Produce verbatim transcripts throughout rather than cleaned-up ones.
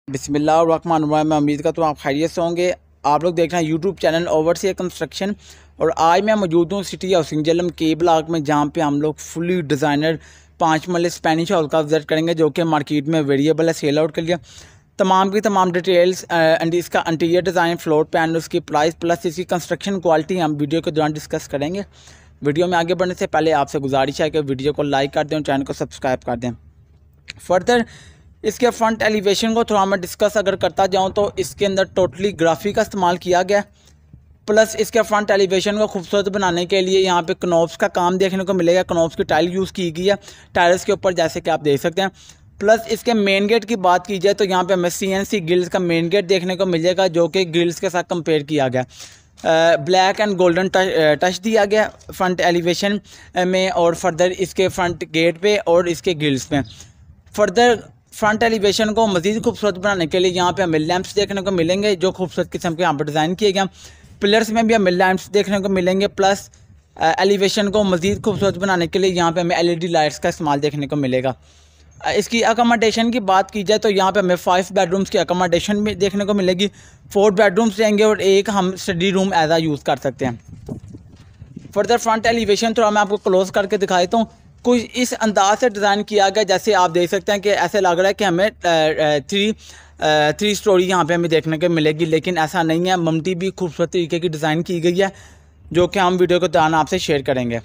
बिस्मिल्लाहिर्रहमानिर्रहीम। मैं उम्मीद करता हूँ आप खैरियत से होंगे। आप लोग देख रहे हैं यूट्यूब चैनल ओवरसीयर कंस्ट्रक्शन और आज मैं मौजूद हूँ सिटी हाउसिंग जेलम के ब्लॉक में, जहाँ पे हम लोग फुली डिज़ाइनर पाँच मरले स्पेनिश हाउस का विजिट करेंगे, जो कि मार्केट में वेरिएबल है, सेल आउट के लिए। तमाम की तमाम डिटेल्स एंड इसका इंटीरियर डिज़ाइन, फ्लोर प्लान, उसकी प्राइस प्लस इसकी कंस्ट्रक्शन क्वालिटी हम वीडियो के दौरान डिस्कस करेंगे। वीडियो में आगे बढ़ने से पहले आपसे गुजारिश है कि वीडियो को लाइक कर दें और चैनल को सब्सक्राइब कर दें। फर्दर इसके फ्रंट एलिवेशन को थोड़ा मैं डिस्कस अगर करता जाऊं तो इसके अंदर टोटली ग्राफिक का इस्तेमाल किया गया, प्लस इसके फ्रंट एलिवेशन को खूबसूरत बनाने के लिए यहाँ पे कनॉब्स का काम देखने को मिलेगा। कनॉब्स की टाइल यूज़ की गई है टाइल्स के ऊपर, जैसे कि आप देख सकते हैं। प्लस इसके मेन गेट की बात की जाए तो यहाँ पे हमें सी एन सी ग्रिल्स का मेन गेट देखने को मिलेगा, जो कि ग्रिल्स के साथ कंपेयर किया गया। Black and golden touch touch दिया गया फ्रंट एलिवेशन में, और फर्दर इसके फ्रंट गेट पे और इसके ग्रिल्स में। फर्दर फ्रंट एलिवेशन को मज़ीद खूबसूरत बनाने के लिए यहाँ पे हमें लैंप्स देखने को मिलेंगे, जो खूबसूरत किस्म के यहाँ पर डिज़ाइन किए गए। पिलर्स में भी हमें लैंप्स देखने को मिलेंगे, प्लस एलिवेशन को मज़ीद खूबसूरत बनाने के लिए यहाँ पे हमें एलईडी लाइट्स का इस्तेमाल देखने को मिलेगा। इसकी अकोमोडेशन की बात की जाए तो यहाँ पे हमें फाइव बेडरूम्स की अकोमोडेशन भी देखने को मिलेगी। फोर बेडरूम्स रहेंगे और एक हम study room as a use कर सकते हैं। फर्दर फ्रंट एलिवेशन थोड़ा मैं आपको क्लोज करके दिखा देता हूँ। कुछ इस अंदाज से डिज़ाइन किया गया, जैसे आप देख सकते हैं कि ऐसे लग रहा है कि हमें थ्री थ्री स्टोरी यहाँ पे हमें देखने को मिलेगी, लेकिन ऐसा नहीं है। ममटी भी खूबसूरत तरीके की डिज़ाइन की गई है, जो कि हम वीडियो के दौरान आपसे शेयर करेंगे।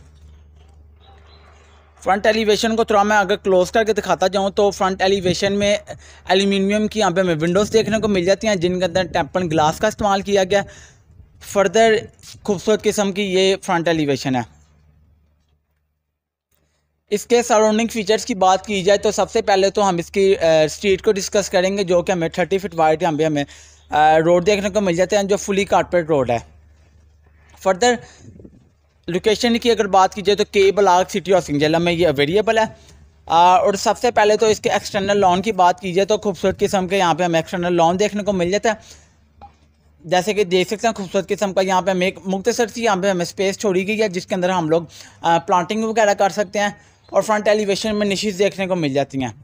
फ्रंट एलिवेशन को थोड़ा मैं अगर क्लोज करके दिखाता जाऊँ तो फ्रंट एलिवेशन में एल्यूमिनियम की यहाँ पे हमें विंडोज़ देखने को मिल जाती हैं, जिनके अंदर टेम्पर्ड ग्लास का इस्तेमाल किया गया। फर्दर खूबसूरत किस्म की ये फ्रंट एलिवेशन है। इसके सराउंडिंग फीचर्स की बात की जाए तो सबसे पहले तो हम इसकी स्ट्रीट को डिस्कस करेंगे, जो कि हमें थर्टी फीट वाइड यहाँ पे हमें रोड देखने को मिल जाते हैं, जो फुली कारपेट रोड है। फर्दर लोकेशन की अगर बात की जाए तो के ब्लॉक सिटी हाउसिंग जेलम में ये अवेलेबल है। आ, और सबसे पहले तो इसके एक्सटर्नल लॉन की बात की जाए तो खूबसूरत किस्म के यहाँ पे हमें एक्सटर्नल लॉन देखने को मिल जाता है, जैसे कि देख सकते हैं। खूबसूरत किस्म का यहाँ पे हमें एक मुख्तसर सी यहाँ पे हमें स्पेस छोड़ी गई है, जिसके अंदर हम लोग प्लांटिंग वगैरह कर सकते हैं, और फ्रंट एलिवेशन में निशेज़ देखने को मिल जाती हैं।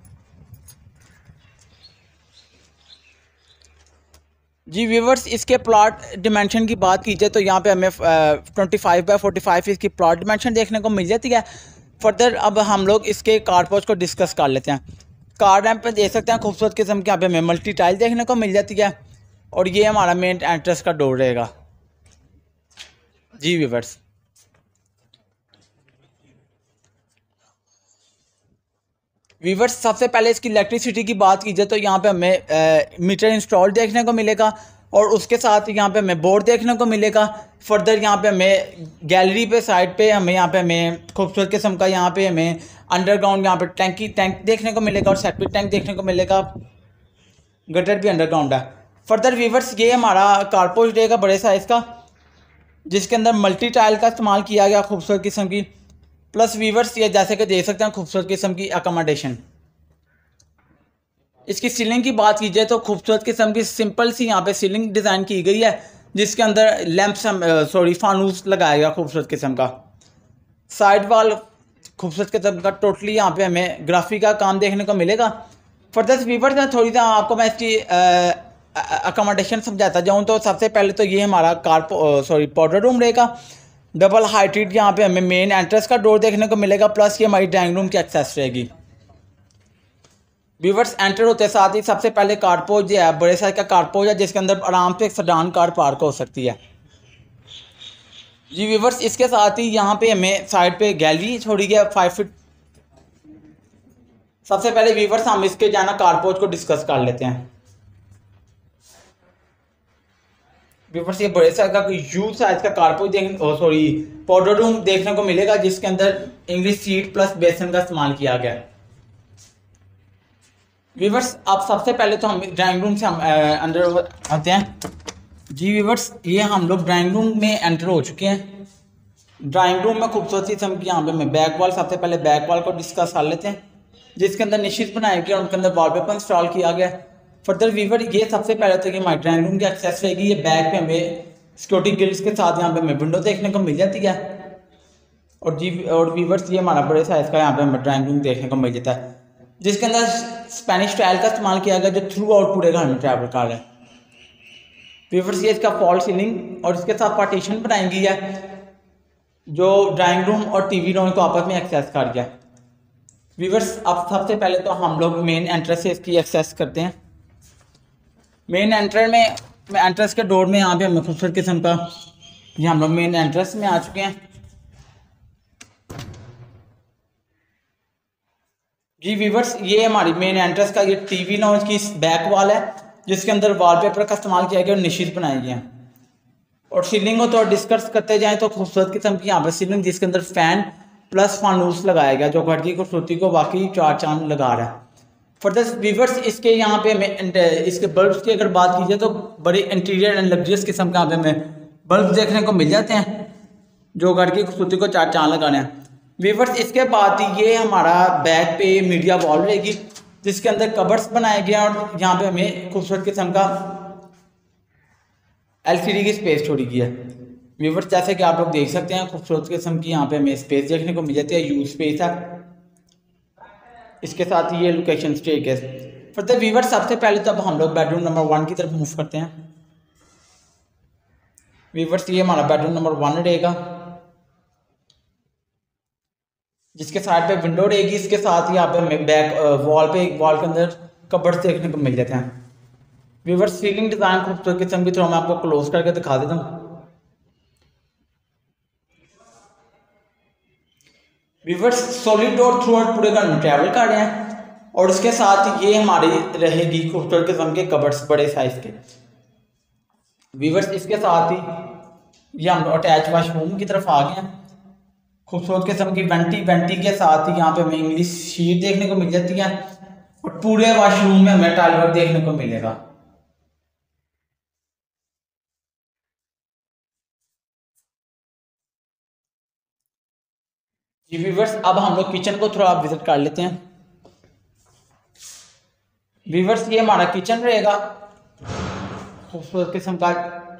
जी व्यूवर्स, इसके प्लॉट डिमेंशन की बात की जाए तो यहाँ पे हमें twenty five by forty five इसकी प्लॉट डिमेंशन देखने को मिल जाती है। फर्दर अब हम लोग इसके कारपोर्च को डिस्कस कर लेते हैं। कार रैम्प पे देख सकते हैं खूबसूरत किस्म के यहाँ पे हमें मल्टी टाइल देखने को मिल जाती है, और ये हमारा मेन एंट्रेंस का डोर रहेगा। जी व्यूवर्स, वीवर्स सबसे पहले इसकी इलेक्ट्रिसिटी की बात की जाए तो यहाँ पे हमें आ, मीटर इंस्टॉल देखने को मिलेगा, और उसके साथ यहाँ पे हमें बोर्ड देखने को मिलेगा। फर्दर यहाँ पे हमें गैलरी पे साइड पे हमें यहाँ पे हमें खूबसूरत किस्म का यहाँ पे हमें अंडरग्राउंड यहाँ पे टैंकी टैंक देखने को मिलेगा, और सेप्टिक टैंक देखने को मिलेगा। गटर भी अंडरग्राउंड है। फर्दर वीवर्स, ये हमारा कारपोर्च रहेगा बड़े साइज़ का, जिसके अंदर मल्टी टाइल का इस्तेमाल किया गया खूबसूरत किस्म की। प्लस वीवर्स ये जैसे कि देख सकते हैं खूबसूरत किस्म की अकोमोडेशन। इसकी सीलिंग की बात की जाए तो खूबसूरत किस्म की सिंपल सी यहाँ पे सीलिंग डिज़ाइन की गई है, जिसके अंदर लैंप्स सॉरी फानूस लगाया गया खूबसूरत किस्म का। साइड वॉल खूबसूरत किस्म का टोटली यहाँ पे हमें ग्राफिक का काम देखने को मिलेगा। फर्दर वीवर्स में थोड़ी सा आपको मैं इसकी अकोमोडेशन समझाता जाऊँ तो सबसे पहले तो ये हमारा कार सॉरी पाउडर रूम रहेगा। डबल हाइटेड यहाँ पे हमें मेन एंट्रेंस का डोर देखने को मिलेगा, प्लस ये हमारी ड्राइंग रूम की एक्सेस रहेगी। व्यूवर्स, एंटर होते साथ ही सबसे पहले कारपोर्च जो है बड़े साइज का कारपोर्च है, जिसके अंदर आराम से एक सेडान कार पार्क हो सकती है। जी व्यूवर्स, इसके साथ ही यहाँ पे हमें साइड पे गैलरी छोड़ी गया फाइव फीट। सबसे पहले व्यूवर्स हम इसके जाना कारपोर्च को डिस्कस कर लेते हैं। व्यूवर्स, ये बड़े साइज का यूज साइज का कारपोर्च देखने सॉरी पाउडर रूम देखने को मिलेगा, जिसके अंदर इंग्लिश सीट प्लस बेसन का इस्तेमाल किया गया है। व्यूवर्स, अब सबसे पहले तो हम ड्राइंग रूम से हम अंदर आते हैं। जी व्यूवर्स, ये हम लोग ड्राइंग रूम में एंटर हो चुके हैं। ड्राइंग रूम में खूबसूरत किस्म की यहाँ पे मैं बैक वॉल सबसे पहले बैक वॉल को डिस्कस कर लेते हैं, जिसके अंदर निश्चित बनाया गया, उनके अंदर वॉलपेपर इंस्टॉल किया गया। फर्दर वीवर, ये सबसे पहले तो ये हमारी ड्राइंग रूम की एक्सेस रहेगी। ये बैक पे हमें सिक्योरिटी ग्रिल्स के साथ यहाँ पे हमें विंडो देखने को मिल जाती है, और जी और वीवर्स ये हमारा बड़े साइज का यहाँ पे हमें ड्राइंग रूम देखने को मिल जाता है। जिसके अंदर स्पेनिश स्टाइल का इस्तेमाल किया गया, जो थ्रू आउट पूरे घर में ट्रैवल कर रहा है। व्यूअर्स ये इसका फॉल सीलिंग और इसके साथ पार्टीशन बनाई गई है जो ड्राइंग रूम और टीवी रूम को आपस में एक्सेस कर गया। व्यूअर्स अब सबसे पहले तो हम लोग मेन एंट्रेंस से इसकी एक्सेस करते हैं। मेन एंट्रेंस में एंट्रेंस के डोर में यहाँ पे हमें खूबसूरत किस्म का, ये हम लोग मेन एंट्रेंस में आ चुके हैं। जी व्यूअर्स ये हमारी मेन एंट्रेंस का ये टीवी लॉन्च की बैक वॉल है, जिसके अंदर वॉलपेपर का इस्तेमाल किया गया और निशीज बनाए गए हैं। और सीलिंग को तो डिस्कस करते जाएं तो खूबसूरत किस्म की यहाँ पर सीलिंग, जिसके अंदर फैन प्लस फानूस लगाया गया, जो घर की खूबसूरती को वाकई चार चांद लगा रहा है। फर्दर व्यूअर्स इसके यहाँ पे इसके बल्ब्स की अगर बात की जाए तो बड़े इंटीरियर एंड लग्जरियस किस्म के यहाँ पे हमें बल्ब देखने को मिल जाते हैं, जो घर की खूबसूरती को चार चांद लगाने हैं। व्यूअर्स इसके बाद ये हमारा बैक पे मीडिया वॉल रहेगी, जिसके अंदर कबर्ड्स बनाए गए हैं और यहाँ पे हमें खूबसूरत किस्म का एलसीडी की स्पेस छोड़ी गई है। व्यूअर्स जैसे कि आप लोग देख सकते हैं खूबसूरत किस्म की यहाँ पे हमें स्पेस देखने को मिल जाती है, यूज स्पेस है। इसके साथ ये लोकेशन स्टेयरकेस। फर्दर व्यूअर्स सबसे पहले तो अब हम लोग बेडरूम नंबर वन की तरफ मूव करते हैं। व्यूअर्स ये हमारा बेडरूम नंबर वन रहेगा, जिसके साइड पे विंडो रहेगी। इसके साथ ही यहाँ पे हमें बैक वॉल पे वॉल के अंदर कबर्ड्स देखने को मिल जाते हैं। व्यूअर्स सीलिंग डिजाइन खूबसूरत किस्म की, तो मैं आपको क्लोज करके दिखा देता हूँ। Viewers solid door throughout पूरे घर में ट्रैवल कर रहे हैं और इसके साथ ये हमारी रहेगी खूबसूरत किस्म के कबर्ड्स बड़े साइज के। व्यूअर्स इसके साथ ही ये हम अटैच वाशरूम की तरफ आ गए हैं। खूबसूरत किस्म की वेंटी वेंटी के साथ ही यहाँ पे हमें इंग्लिश शीट देखने को मिल जाती है और पूरे वाशरूम में हमें टाइल वर्क देखने को मिलेगा। जी व्यूअर्स अब हम लोग किचन को थोड़ा विजिट कर लेते हैं। व्यूअर्स ये हमारा किचन रहेगा खूबसूरत किस्म का।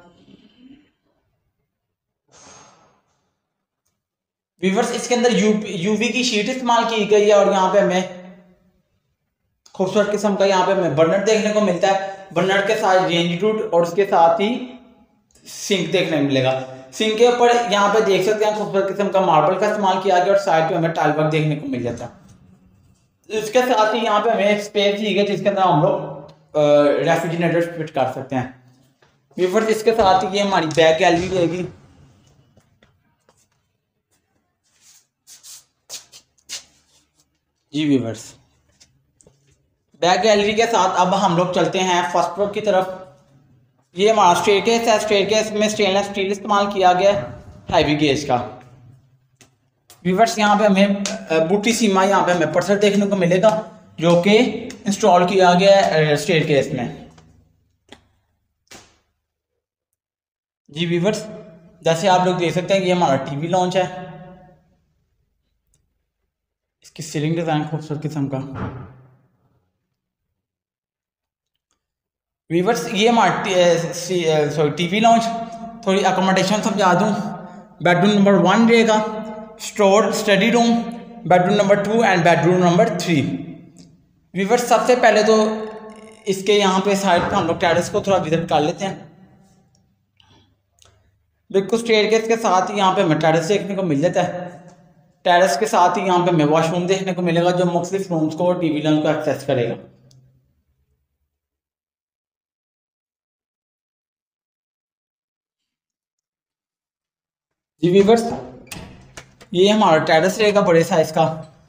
व्यूअर्स इसके अंदर यू यूवी की शीट इस्तेमाल की गई है और यहाँ पे हमें खूबसूरत किस्म का यहाँ पे हमें बर्नर देखने को मिलता है। बर्नर के साथ रेंज रूट और उसके साथ ही सिंक देखने को मिलेगा। सिंक के ऊपर यहाँ पे देख सकते हैं खूबसूरत किस्म का मार्बल का इस्तेमाल किया गया और साइड पे हमें टाइल वर्क देखने को मिल जाता है। इसके साथ ही यहाँ पे हमें एक स्पेस दी गई जिसके अंदर हम लोग रेफ्रिजरेटर फिट कर सकते हैं। व्यूअर्स इसके साथ ही ये हमारी बैक गैलरी रहेगी। जी व्यूअर्स बैक गैलरी के साथ अब हम लोग चलते हैं फर्स्ट फ्लोर की तरफ। ये हमारा स्टेयरकेस है। स्टेयरकेस में स्टेनलेस स्टील इस्तेमाल किया गया है हैवी गेज का। व्यूअर्स यहाँ पे हमें बूटी सीमा यहाँ पे हमें पर्सर देखने को मिलेगा, जो कि इंस्टॉल किया गया है स्टेयरकेस में। जी व्यूअर्स जैसे आप लोग देख सकते हैं ये हमारा टीवी लॉन्च है। इसकी सीलिंग डिजाइन खूबसूरत किस्म का। व्यूअर्स ये हमारा सॉरी टीवी लॉन्च, थोड़ी अकोमोडेशन समझा दूँ। बेडरूम नंबर वन रहेगा, store study room, bedroom number two and bedroom number three. Viewers सबसे पहले तो इसके यहाँ पे साइड पे हम लोग टेरेस को थोड़ा विजिट कर लेते हैं। बिल्कुल स्टेयरकेस के साथ ही यहाँ पे हमें टेरेस देखने को मिल जाता है। टेरेस के साथ ही यहाँ पे हमें वॉशरूम देखने को मिलेगा, जो मुख्तलिफ रूम्स को और टीवी लॉन्च को एक्सेस करेगा। जी व्यूअर्स ये हमारा टेरेस रहेगा बड़े साइज का।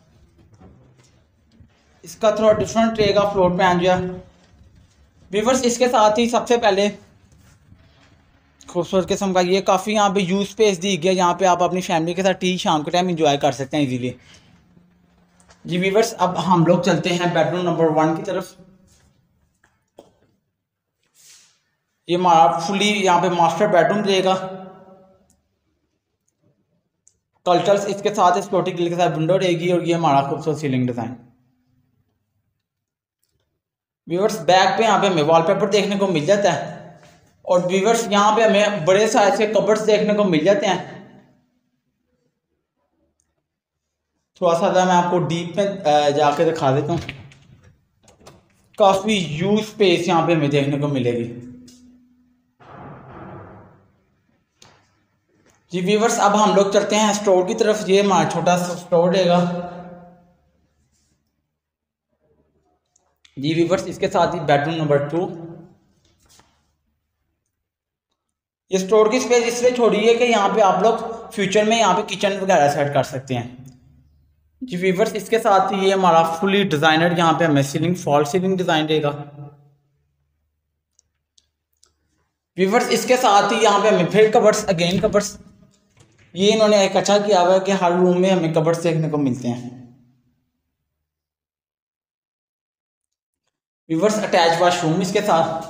इसका थोड़ा डिफरेंट रहेगा फ्लोर प्लान जो है। व्यूअर्स इसके साथ ही सबसे पहले खूबसूरत किस्म का ये काफ़ी यहाँ पे यूज स्पेस दी गई है, यहाँ पे आप अपनी फैमिली के साथ टी शाम के टाइम एंजॉय कर सकते हैं इजीली। जी व्यूअर्स अब हम लोग चलते हैं बेडरूम नंबर वन की तरफ। ये हमारा फुली यहाँ पे मास्टर बेडरूम रहेगा। कल्चर्स इसके साथ स्पोर्टी ग्रिल के साथ विंडो रहेगी और ये हमारा खूबसूरत सीलिंग डिजाइन। व्यूअर्स बैक पे यहाँ पे हमें वॉलपेपर देखने को मिल जाता है और व्यूअर्स यहाँ पे हमें बड़े साइज के कबर्ड्स देखने को मिल जाते हैं। थोड़ा सा मैं आपको डीप में जाके दिखा देता हूँ। काफ़ी यूज स्पेस यहाँ पे हमें देखने को मिलेगी। जी व्यूअर्स, अब हम लोग चलते हैं स्टोर की तरफ। ये हमारा छोटा सा स्टोर रहेगा। जी व्यूअर्स, इसके साथ ही बेडरूम नंबर टू। ये स्टोर की स्पेस इसलिए छोड़ी है कि यहाँ पे आप लोग फ्यूचर में यहाँ पे किचन वगैरह सेट कर सकते हैं। जी व्यूअर्स, इसके साथ ही ये हमारा फुली डिजाइनर यहाँ पे हमें सीलिंग फॉल सीलिंग डिजाइन रहेगा। व्यूअर्स, इसके साथ ही यहाँ पे हमें फिर कबर्ड्स, अगेन कबर्ड्स। ये इन्होंने एक अच्छा किया हुआ है कि हर रूम में हमें कबर्ड्स देखने को मिलते हैं। व्यूअर्स, अटैच वॉशरूम इसके साथ।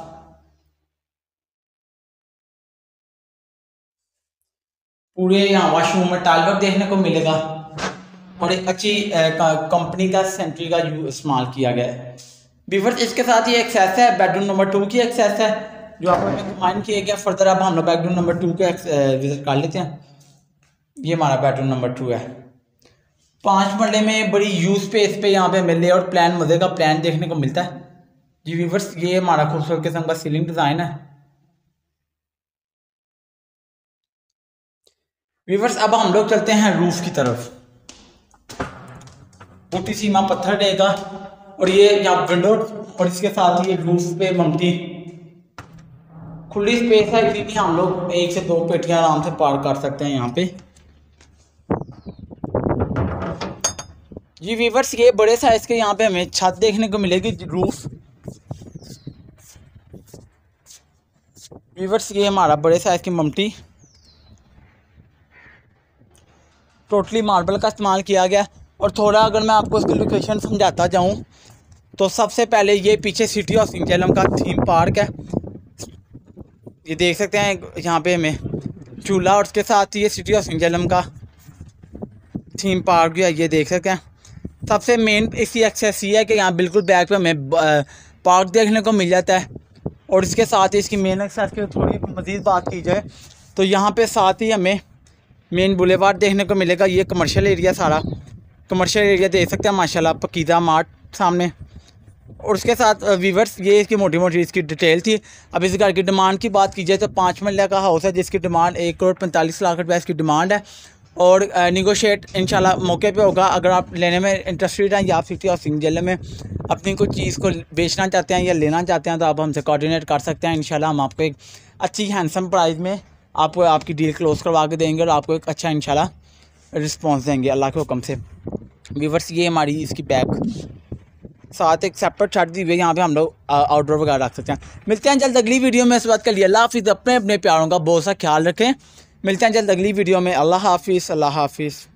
पूरे यहाँ वॉशरूम में टाइल वर्क देखने को मिलेगा और एक अच्छी कंपनी का सेंट्री का यूज इस्तेमाल किया गया है। व्यूअर्स, इसके साथ ये एक्सेस है बेडरूम नंबर टू की एक्सेस है जो आपको कमेंट किया गया। फर्दर अब हम लोग बेडरूम नंबर टू के विजिट कर लेते हैं। ये हमारा बेडरूम नंबर टू है। पांच मरले में बड़ी यूज स्पेस पे यहाँ पे हमें लेआउट प्लान, मजे का प्लान देखने को मिलता है। जी व्यूअर्स, ये हमारा खूबसूरत किस्म का सीलिंग डिजाइन है। व्यूअर्स, अब हम लोग चलते हैं रूफ की तरफ। मोटी सीमा पत्थर रहेगा और ये यहाँ विंडो और इसके साथ ये रूफ पे ममटी खुली स्पेस है। इसी हम लोग एक से दो पेटियां आराम से पार कर सकते हैं यहाँ पे। जी व्यूअर्स, ये बड़े साइज के यहाँ पे हमें छत देखने को मिलेगी, रूफ। व्यूअर्स, ये हमारा बड़े साइज की ममटी टोटली मार्बल का इस्तेमाल किया गया। और थोड़ा अगर मैं आपको इसकी लोकेशन समझाता जाऊँ तो सबसे पहले ये पीछे सिटी ऑफ सिंजेलम का थीम पार्क है। ये देख सकते हैं यहाँ पे हमें चूल्हा और उसके साथ ये सिटी ऑफ सिंजेलम का थीम पार्क है, ये देख सकते हैं। सबसे मेन इसकी एक्सेस ये है कि यहाँ बिल्कुल बैक पे हमें पार्क देखने को मिल जाता है। और इसके साथ ही इसकी मेन एक्सेस की थोड़ी मज़ीद बात की जाए तो यहाँ पे साथ ही हमें मेन बुलेवार्ड देखने को मिलेगा। ये कमर्शियल एरिया, सारा कमर्शियल एरिया देख सकते हैं माशाल्लाह, पकीदा मार्ट सामने। और उसके साथ व्यूअर्स, ये इसकी मोटी मोटी इसकी डिटेल थी। अब इस घर की डिमांड की बात की जाए तो पाँच मरला का हाउस है जिसकी डिमांड एक करोड़ पैंतालीस लाख रुपये इसकी डिमांड है। और निगोशिएट इंशाल्लाह मौके पे होगा। अगर आप लेने में इंटरेस्टेड हैं या आप सिटी ऑफ सिंजेलम में अपनी कोई चीज़ को बेचना चाहते हैं या लेना चाहते हैं तो आप हमसे कोऑर्डिनेट कर सकते हैं। इंशाल्लाह हम आपको एक अच्छी हैंडसम प्राइस में आपको आपकी डील क्लोज करवा के देंगे और आपको एक अच्छा इंशाल्लाह रिस्पॉन्स देंगे अल्लाह के हुक्म से। व्यूअर्स, ये हमारी इसकी बैक साथ एक सेपरेट छत दी हुई है, यहाँ पे हम लोग आउटडोर वगैरह रख सकते हैं। मिलते हैं जल्द अगली वीडियो में। इस बात के लिए अल्लाह हाफिज़। अपने अपने प्यारों का बहुत सा ख्याल रखें। मिलते हैं जल्द अगली वीडियो में। अल्लाह हाफिज़, अल्लाह हाफिज़।